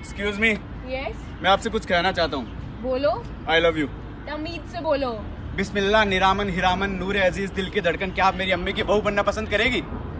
Excuse me, yes, मैं आपसे कुछ कहना चाहता हूँ। बोलो। I love you. तमीज से बोलो। बिस्मिल्लाह निरामन हिरामन नूर अजीज दिल की धड़कन, क्या आप मेरी अम्मी की बहू बनना पसंद करेगी?